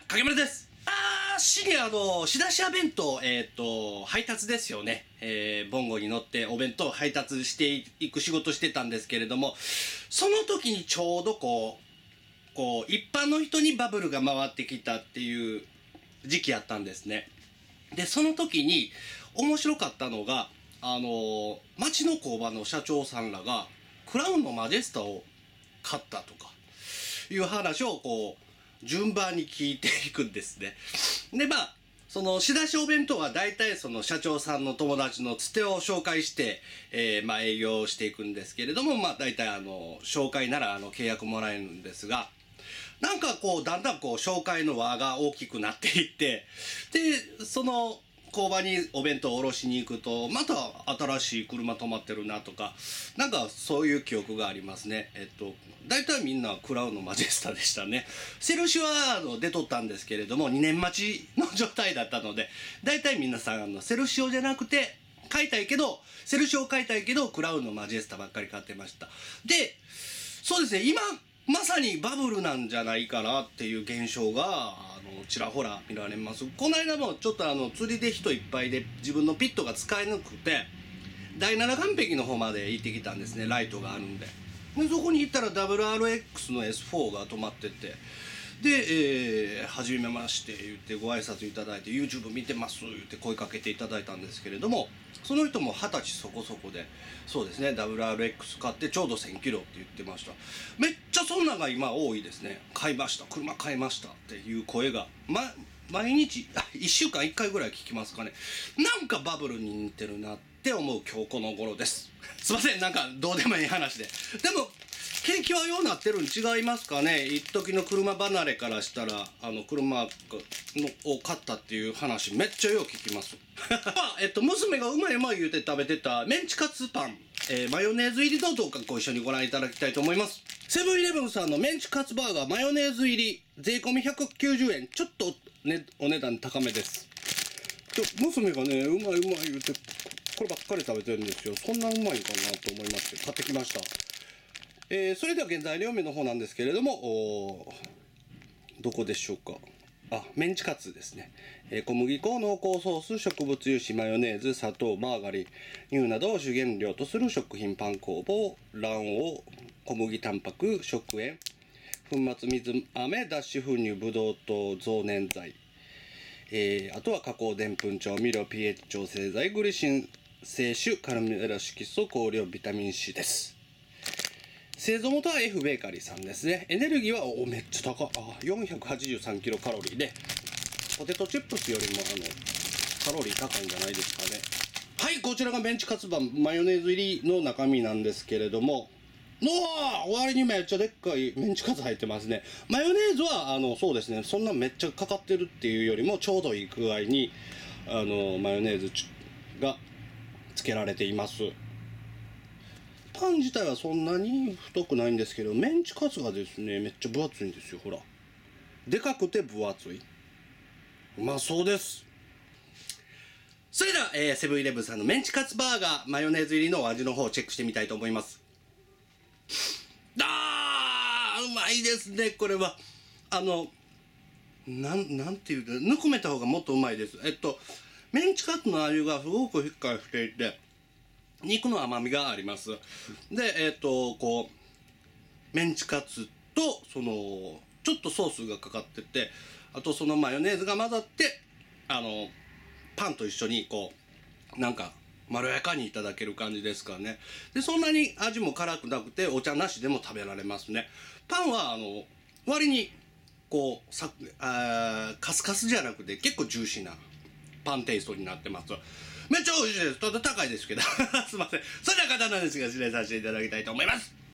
影村です。深夜仕出し屋弁当、配達ですよね。ボンゴに乗ってお弁当を配達していく仕事してたんですけれども、その時にちょうど一般の人にバブルが回ってきたっていう時期やったんですね。で、その時に面白かったのが、町の工場の社長さんらがクラウンのマジェスタを買ったとかいう話を順番に聞いていくんですね。で、その仕出しお弁当は大体その社長さんの友達のつてを紹介して、営業していくんですけれども、大体紹介なら契約もらえるんですが、なんかだんだん紹介の輪が大きくなっていって、で、その工場にお弁当を下ろしに行くと、また新しい車止まってるなとか、なんかそういう記憶がありますね。大体みんなクラウンのマジェスタでしたね。セルシオは出とったんですけれども、2年待ちの状態だったので、大体皆さんセルシオじゃなくて、セルシオ買いたいけど、クラウンのマジェスタばっかり買ってました。で、そうですね、今、まさにバブルなんじゃないかなっていう現象がちらほら見られます。この間もちょっと釣りで人いっぱいで自分のピットが使えなくて第7岸壁の方まで行ってきたんですね。ライトがあるんで。でそこに行ったら WRX の S4 が止まってて、で、初めまして言ってご挨拶いただいて YouTube 見てます言って声かけていただいたんですけれども、その人も20歳そこそこで、そうですね WRX 買ってちょうど1000キロって言ってました。めっちゃそんなが今多いですね。車買いましたっていう声が、毎日1週間1回ぐらい聞きますかね。なんかバブルに似てるなって思う今日この頃です。すいません、なんかどうでもいい話で。でも景気はようなってるに違いますかね。一時の車離れからしたら車を買ったっていう話めっちゃよう聞きます。娘がうまい言うて食べてたメンチカツパン、マヨネーズ入りの動画ご一緒にご覧いただきたいと思います。セブンイレブンさんのメンチカツバーガーマヨネーズ入り税込み190円、ちょっと、お値段高めです。娘がねうまい言うてこればっかり食べてるんですよ。そんなうまいかなと思いまして買ってきました。それでは原材料名の方なんですけれども、どこでしょうか。メンチカツですね。小麦粉、濃厚ソース、植物油脂、マヨネーズ、砂糖、マーガリン、乳などを主原料とする食品パン工房、卵黄、小麦タンパク、食塩、粉末水飴、脱脂粉乳、ブドウ糖、増粘剤、あとは加工でんぷん調味料、pH 調整剤、グリシン清酒、カルメラ色素、香料、ビタミン C です。製造元は F ベーカリーさんですね。エネルギーはめっちゃ高い。483キロカロリーで、ポテトチップスよりもカロリー高いんじゃないですかね。はい、こちらがメンチカツバンマヨネーズ入りの中身なんですけれども、割にめっちゃでっかいメンチカツ入ってますね。マヨネーズはそうですね、そんなめっちゃかかってるっていうよりもちょうどいい具合にマヨネーズがつけられています。パン自体はそんなに太くないんですけど、メンチカツがですねめっちゃ分厚いんですよ。ほら、でかくて分厚い。うまそうです。それでは、セブンイレブンさんのメンチカツバーガーマヨネーズ入りの味の方をチェックしてみたいと思います。うまいですね。これはなんていうか、ぬくめた方がもっとうまいです。メンチカツの味がすごくしっかりしていて、肉の甘みがあります。で、メンチカツとちょっとソースがかかってて、あとそのマヨネーズが混ざってパンと一緒になんかまろやかにいただける感じですかね。で、そんなに味も辛くなくてお茶なしでも食べられますね。パンは割にカスカスじゃなくて結構ジューシーなパンテイストになってます。めっちゃ美味しいです。ただ高いですけどすいません。それでは簡単なんですが失礼させていただきたいと思います。